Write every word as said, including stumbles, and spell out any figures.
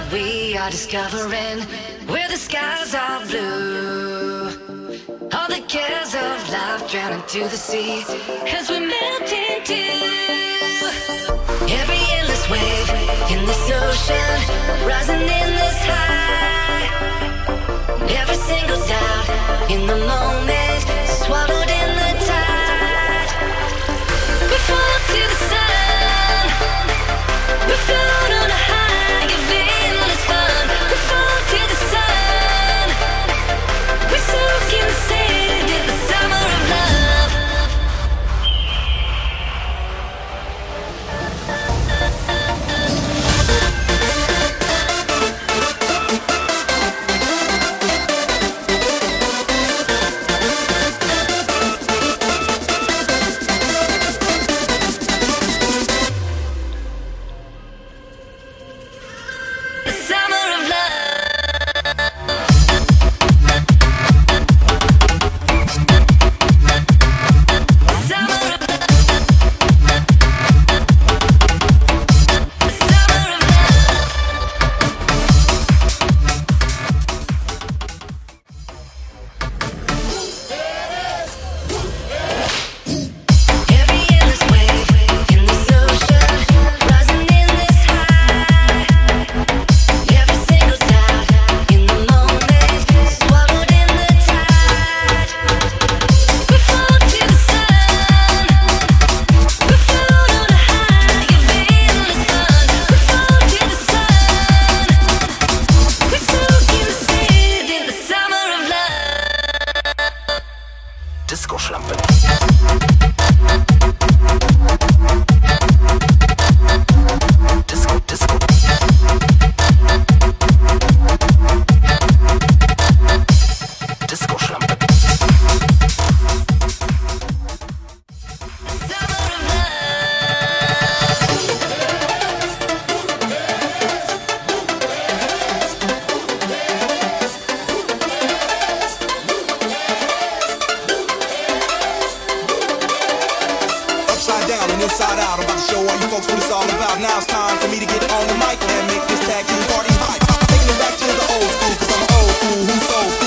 we are discovering where the skies are blue. All the cares of life drown into the sea as we melt into every endless wave in this ocean, rising in the sky. Every single doubt in the moment, swallowed in the tide. We fall to the sun, we float on a high of endless fun. We fall to the sun, we soak in the sand in the summer of love. The summer of love. Disco-Schlampe. Disco, Disco. Disco-Schlampe. Down and inside out, I'm about to show all you folks what it's all about. Now it's time for me to get on the mic and make this tag team party hype. Taking it back to the old school, cause I'm an old fool who's sold.